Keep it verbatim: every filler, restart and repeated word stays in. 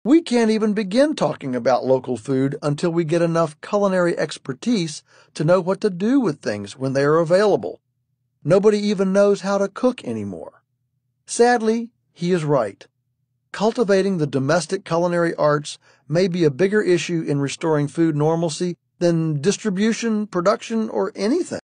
We can't even begin talking about local food until we get enough culinary expertise to know what to do with things when they are available. Nobody even knows how to cook anymore. Sadly, he is right. Cultivating the domestic culinary arts may be a bigger issue in restoring food normalcy than distribution, production, or anything.